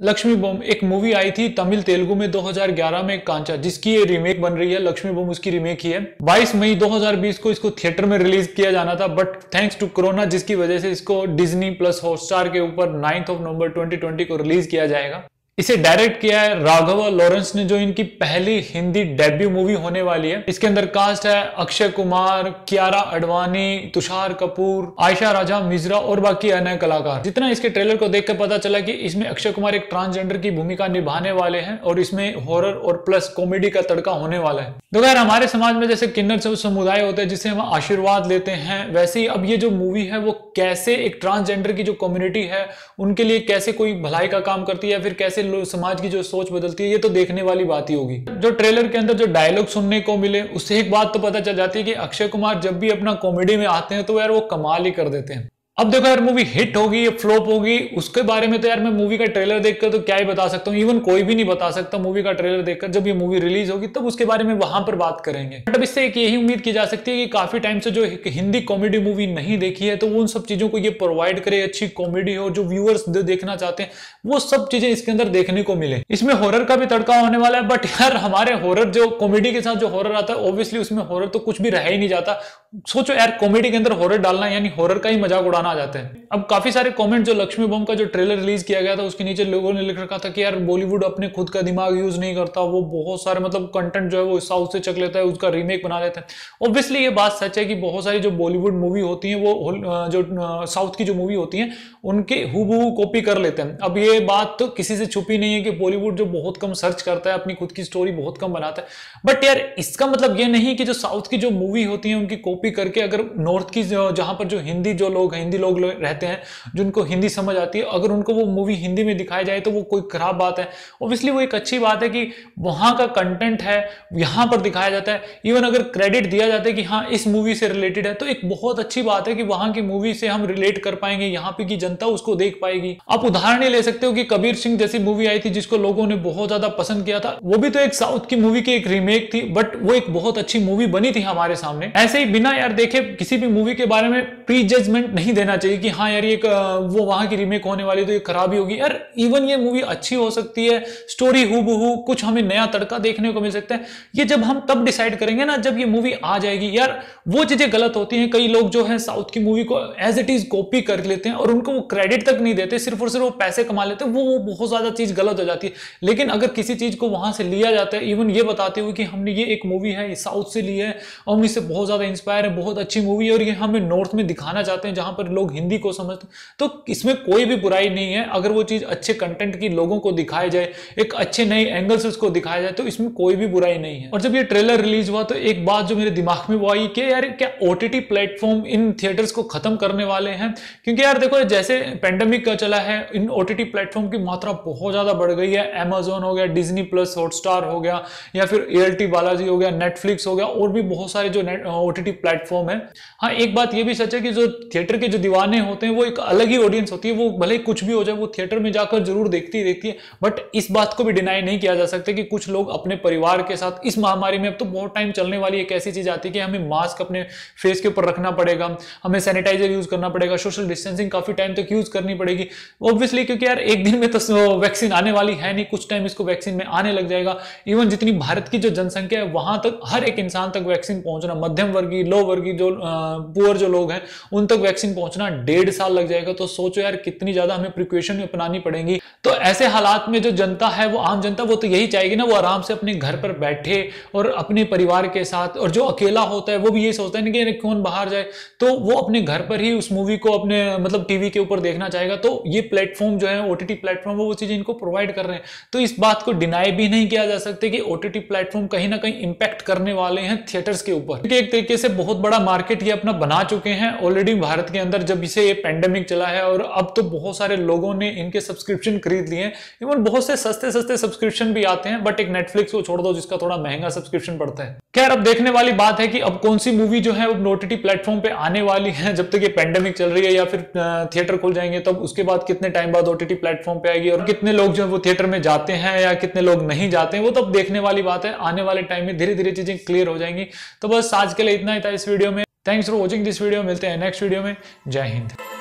लक्ष्मी बम एक मूवी आई थी तमिल तेलुगु में 2011 में, कांचा, जिसकी ये रीमेक बन रही है। लक्ष्मी बम उसकी रीमेक ही है। 22 मई 2020 को इसको थिएटर में रिलीज किया जाना था, बट थैंक्स टू कोरोना, जिसकी वजह से इसको डिज्नी प्लस हॉटस्टार के ऊपर 9 नवंबर 2020 को रिलीज किया जाएगा। इसे डायरेक्ट किया है राघव लॉरेंस ने, जो इनकी पहली हिंदी डेब्यू मूवी होने वाली है। इसके अंदर कास्ट है अक्षय कुमार, कियारा अडवाणी, तुषार कपूर, आयशा राजा मिश्रा और बाकी अन्य कलाकार। जितना इसके ट्रेलर को देखकर पता चला कि इसमें अक्षय कुमार एक ट्रांसजेंडर की भूमिका निभाने वाले हैं और इसमें हॉरर और प्लस कॉमेडी का तड़का होने वाला है। तो खैर हमारे समाज में जैसे किन्नर समुदाय होते हैं जिससे हम आशीर्वाद लेते हैं, वैसे ही अब ये जो मूवी है वो कैसे एक ट्रांसजेंडर की जो कम्युनिटी है उनके लिए कैसे कोई भलाई का काम करती है, फिर कैसे समाज की जो सोच बदलती है, ये तो देखने वाली बात ही होगी। जो ट्रेलर के अंदर जो डायलॉग सुनने को मिले उससे एक बात तो पता चल जाती है कि अक्षय कुमार जब भी अपना कॉमेडी में आते हैं तो यार वो कमाल ही कर देते हैं। अब देखो यार मूवी हिट होगी या फ्लॉप होगी उसके बारे में तो यार मैं मूवी का ट्रेलर देखकर तो क्या ही बता सकता हूँ, इवन कोई भी नहीं बता सकता मूवी का ट्रेलर देखकर। जब ये मूवी रिलीज होगी तब उसके बारे में वहां पर बात करेंगे। बट अब इससे एक यही उम्मीद की जा सकती है कि काफी टाइम से जो हिंदी कॉमेडी मूवी नहीं देखी है तो वो उन सब चीजों को ये प्रोवाइड करे, अच्छी कॉमेडी हो, जो व्यूअर्स देखना चाहते हैं वो सब चीजें इसके अंदर देखने को मिले। इसमें हॉरर का भी तड़का होने वाला है, बट यार हमारे हॉरर जो कॉमेडी के साथ जो हॉरर आता है ऑब्वियसली उसमें हॉरर तो कुछ भी रह ही नहीं जाता। सोचो यार कॉमेडी के अंदर हॉरर डालना यानी हॉरर का ही मजाक उड़ाना आ जाता है। अब काफी सारे कमेंट जो लक्ष्मी बम का जो ट्रेलर रिलीज किया गया था उसके नीचे लोगों ने लिख रखा था कि यार बॉलीवुड अपने खुद का दिमाग यूज नहीं करता, वो बहुत सारे मतलब कंटेंट जो है वो साउथ से चक लेता है, उसका रीमेक बना देता है। ऑब्वियसली ये बात सच है कि बहुत सारी जो बॉलीवुड मूवी होती है वो जो साउथ की जो मूवी होती है उनके हूबहू कॉपी कर लेते हैं। अब ये बात तो किसी से छुपी नहीं है कि बॉलीवुड जो बहुत कम सर्च करता है, अपनी खुद की स्टोरी बहुत कम बनाता है, बट यार इसका मतलब ये नहीं कि जो साउथ की जो मूवी होती है उनकी कॉपी करके अगर नॉर्थ की जहां पर जो हिंदी लोग रहते हैं जिनको हिंदी समझ आती है, अगर उनको वो मूवी हिंदी में दिखाई जाए तो वो कोई खराब बात है। ऑब्वियसली वो एक अच्छी बात है कि वहां का कंटेंट है यहां पर दिखाया जाता है। इवन अगर क्रेडिट दिया जाता है कि हाँ इस मूवी से रिलेटेड है तो एक बहुत अच्छी बात है कि वहां की मूवी से हम रिलेट कर पाएंगे, यहाँ पे की जनता उसको देख पाएगी। आप उदाहरण ही ले सकते हो कि कबीर सिंह जैसी मूवी आई थी जिसको लोगों ने बहुत ज्यादा पसंद किया था, वो भी तो एक साउथ की मूवी की एक रीमेक थी, बट वो एक बहुत अच्छी मूवी बनी थी हमारे सामने। ऐसे ही बिना यार देखे किसी भी मूवी के बारे में प्री जजमेंट नहीं देना चाहिए कि हाँ यार ये वो वहां की रीमेक होने वाली तो ये खराबी होगी। यार इवन ये मूवी अच्छी हो सकती है, स्टोरी हूबहू, कुछ हमें नया तड़का देखने को मिल सकता है। ये जब हम तब डिसाइड करेंगे ना जब ये मूवी आ जाएगी। यार वो चीजें गलत होती हैं, कई लोग जो है साउथ की मूवी को एज इट इज कॉपी कर लेते हैं और उनको वो क्रेडिट तक नहीं देते, सिर्फ और सिर्फ वो पैसे कमा लेते हैं। वो बहुत ज्यादा चीज गलत हो जाती है। लेकिन अगर किसी चीज को वहां से लिया जाता है, इवन ये बताते हुए कि हमने ये एक मूवी है साउथ से ली है और हम इससे बहुत ज्यादा इंस्पायर है, बहुत अच्छी मूवी है और ये हमें नॉर्थ में दिखाना चाहते हैं जहां पर लोग हिंदी को समझते हैं, तो इसमें कोई भी बुराई नहीं है। अगर वो चीज अच्छे कंटेंट की लोगों को दिखाई जाए, एक अच्छे नए एंगल से उसको दिखाया जाए तो इसमें कोई भी बुराई नहीं है। और जब ये ट्रेलर रिलीज हुआ तो एक बात जो मेरे दिमाग में वो आई कि यार क्या ओटीटी प्लेटफॉर्म इन थिएटर्स को खत्म करने वाले हैं? क्योंकि यार देखो जैसे पेंडेमिक का चला है, इन ओटीटी प्लेटफॉर्म की मात्रा बहुत ज्यादा बढ़ गई है। अमेजोन हो गया, डिज्नी प्लस हॉटस्टार हो गया, या फिर एयरटी बालाजी हो गया, नेटफ्लिक्स हो गया, और भी बहुत सारे जो ओटीटी प्लेटफॉर्म है। हाँ एक बात ये भी सच है कि जो थिएटर के जो दीवाने होते हैं वो एक अलग ही ऑडियंस होती है, वो भले कुछ भी हो जाए वो थिएटर में जाकर जरूर देखती है। बट इस बात को भी डिनाई नहीं किया जा सकता कि कुछ लोग अपने परिवार के साथ इस महामारी में, अब तो बहुत टाइम चलने वाली एक ऐसी चीज आती है कि हमें मास्क अपने फेस के ऊपर रखना पड़ेगा, हमें सैनिटाइजर यूज करना पड़ेगा, सोशल डिस्टेंसिंग काफी टाइम तक यूज करनी पड़ेगी ऑब्वियसली, क्योंकि यार एक दिन में तो वैक्सीन आने वाली है नहीं, कुछ टाइम इसको वैक्सीन में आने लग जाएगा। इवन जितनी भारत की जो जनसंख्या है वहां तक हर एक इंसान तक वैक्सीन पहुंचना, मध्यम वर्गीय, लो वर्गीय, जो पुअर जो लोग हैं उन तक वैक्सीन पहुंचना 1.5 साल लग जाएगा। तो सोचो यार कितनी ज्यादा हमें प्रिकॉशन अपनानी पड़ेगी। तो ऐसे हालात में जो जनता है, वो आम जनता, वो तो यही चाहेगी ना वो आराम से अपने घर पर बैठे और अपने परिवार के साथ, और जो अकेला होता है वो भी ये सोचता है कि कौन बाहर जाए, तो वो अपने घर पर ही उस मूवी को अपने मतलब टीवी के ऊपर देखना चाहेगा। तो ये प्लेटफॉर्म जो है ओटीटी प्लेटफॉर्म, वो चीजें इनको प्रोवाइड कर रहे हैं। तो इस बात को डिनाई भी नहीं किया जा सकता कि ओटीटी प्लेटफॉर्म कहीं ना कहीं इंपैक्ट करने वाले हैं थिएटर्स के ऊपर, क्योंकि एक तरीके से बहुत बड़ा मार्केट ये अपना बना चुके हैं ऑलरेडी भारत के अंदर, जब इसे ये पेंडेमिक चला है। और अब तो बहुत सारे लोगों ने इनके सब्सक्रिप्शन खरीद लिए हैं। इवन बहुत से सस्ते सस्ते सब्सक्रिप्शन भी आते हैं, बट एक नेटफ्लिक्स को छोड़ दो जिसका थोड़ा महंगा सब्सक्रिप्शन पड़ता है। खैर अब देखने वाली बात है कि अब कौन सी मूवी जो है ओटीटी प्लेटफॉर्म पे आने वाली है, जब तक ये पेंडेमिक चल रही है, या फिर थिएटर खुल जाएंगे तब उसके बाद कितने टाइम बाद ओटीटी प्लेटफॉर्म पे आएगी, और कितने लोग जो है वो थिएटर में जाते हैं या कितने लोग नहीं जाते हैं, वो तब देखने वाली बात है। आने वाले टाइम में धीरे धीरे चीजें क्लियर हो जाएंगी। तो बस आज के लिए इतना ही था इस वीडियो में। Thanks for watching this video. मिलते हैं नेक्स्ट वीडियो में। जय हिंद।